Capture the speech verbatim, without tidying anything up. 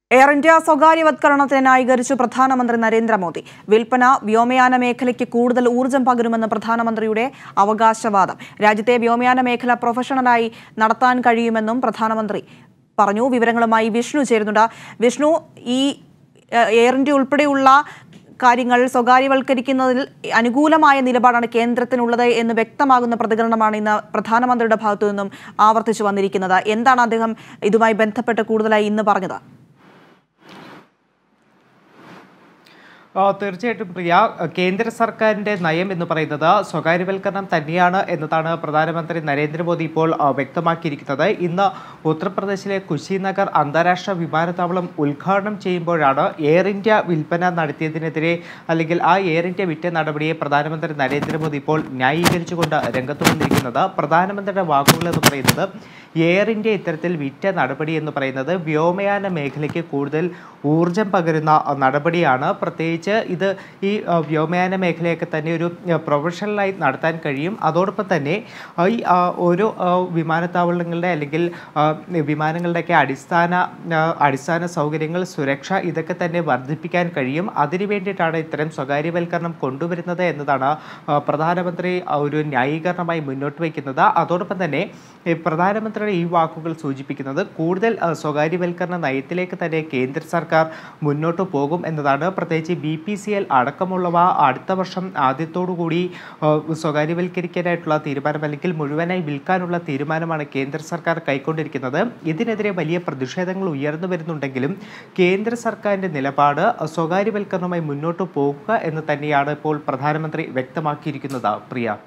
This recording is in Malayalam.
എയർ ഇന്ത്യ സ്വകാര്യവത്കരണത്തെ ന്യായീകരിച്ചു പ്രധാനമന്ത്രി നരേന്ദ്രമോദി. വിൽപ്പന വ്യോമയാന മേഖലയ്ക്ക് കൂടുതൽ ഊർജ്ജം പകരുമെന്ന് പ്രധാനമന്ത്രിയുടെ അവകാശവാദം. രാജ്യത്തെ വ്യോമയാന മേഖല പ്രൊഫഷണലായി നടത്താൻ കഴിയുമെന്നും പ്രധാനമന്ത്രി പറഞ്ഞു. വിവരങ്ങളുമായി വിഷ്ണു ചേരുന്നുണ്ട്. വിഷ്ണു, ഈ എയർ ഇന്ത്യ ഉൾപ്പെടെയുള്ള കാര്യങ്ങൾ സ്വകാര്യവൽക്കരിക്കുന്നതിൽ അനുകൂലമായ നിലപാടാണ് കേന്ദ്രത്തിനുള്ളത് എന്ന് വ്യക്തമാകുന്ന പ്രതികരണമാണ് ഇന്ന് പ്രധാനമന്ത്രിയുടെ ഭാഗത്തു നിന്നും ആവർത്തിച്ചു വന്നിരിക്കുന്നത്. എന്താണ് അദ്ദേഹം ഇതുമായി ബന്ധപ്പെട്ട് കൂടുതലായി ഇന്ന് പറഞ്ഞത്? തീർച്ചയായിട്ടും പ്രിയ, കേന്ദ്ര സർക്കാരിൻ്റെ നയം എന്ന് പറയുന്നത് സ്വകാര്യവൽക്കരണം തന്നെയാണ് എന്നതാണ് പ്രധാനമന്ത്രി നരേന്ദ്രമോദി ഇപ്പോൾ വ്യക്തമാക്കിയിരിക്കുന്നത്. ഇന്ന് ഉത്തർപ്രദേശിലെ കുശിനഗർ അന്താരാഷ്ട്ര വിമാനത്താവളം ഉദ്ഘാടനം ചെയ്യുമ്പോഴാണ് എയർ ഇന്ത്യ വിൽപ്പന നടത്തിയതിനെതിരെ അല്ലെങ്കിൽ ആ എയർ ഇന്ത്യ വിറ്റ നടപടിയെ പ്രധാനമന്ത്രി നരേന്ദ്രമോദി ഇപ്പോൾ ന്യായീകരിച്ചുകൊണ്ട് രംഗത്ത് വന്നിരിക്കുന്നത്. പ്രധാനമന്ത്രിയുടെ വാക്കുകൾ എന്ന് പറയുന്നത് എയർ ഇന്ത്യ ഇത്തരത്തിൽ വിറ്റ നടപടി എന്ന് പറയുന്നത് വ്യോമയാന മേഖലയ്ക്ക് കൂടുതൽ ഊർജം പകരുന്ന നടപടിയാണ്. പ്രത്യേകിച്ച് ഇത് ഈ വ്യോമയാന മേഖലയൊക്കെ തന്നെ ഒരു പ്രൊഫഷണലായി നടത്താൻ കഴിയും. അതോടൊപ്പം തന്നെ ഈ ഓരോ വിമാനത്താവളങ്ങളുടെ അല്ലെങ്കിൽ വിമാനങ്ങളുടെയൊക്കെ അടിസ്ഥാന അടിസ്ഥാന സൗകര്യങ്ങൾ, സുരക്ഷ ഇതൊക്കെ തന്നെ വർദ്ധിപ്പിക്കാൻ കഴിയും. അതിനു വേണ്ടിയിട്ടാണ് ഇത്തരം സ്വകാര്യവൽക്കരണം കൊണ്ടുവരുന്നത് എന്നതാണ് പ്രധാനമന്ത്രി ഒരു ന്യായീകരണമായി മുന്നോട്ട് വയ്ക്കുന്നത്. അതോടൊപ്പം തന്നെ പ്രധാനമന്ത്രിയുടെ ഈ വാക്കുകൾ സൂചിപ്പിക്കുന്നത് കൂടുതൽ സ്വകാര്യവൽക്കരണ നയത്തിലേക്ക് തന്നെ കേന്ദ്ര സർക്കാർ മുന്നോട്ട് പോകും എന്നതാണ്. പ്രത്യേകിച്ച് ബി പി സി എൽ അടക്കമുള്ളവ അടുത്ത വർഷം ആദ്യത്തോടുകൂടി സ്വകാര്യവൽക്കരിക്കാനായിട്ടുള്ള തീരുമാനം അല്ലെങ്കിൽ മുഴുവനായി വിൽക്കാനുള്ള തീരുമാനമാണ് കേന്ദ്ര സർക്കാർ കൈക്കൊണ്ടിരിക്കുന്നത്. ഇതിനെതിരെ വലിയ പ്രതിഷേധങ്ങൾ ഉയർന്നു വരുന്നുണ്ടെങ്കിലും കേന്ദ്ര സർക്കാരിൻ്റെ നിലപാട് സ്വകാര്യവൽക്കരണവുമായി മുന്നോട്ട് പോകുക എന്ന് തന്നെയാണ് ഇപ്പോൾ പ്രധാനമന്ത്രി വ്യക്തമാക്കിയിരിക്കുന്നത്. പ്രിയ.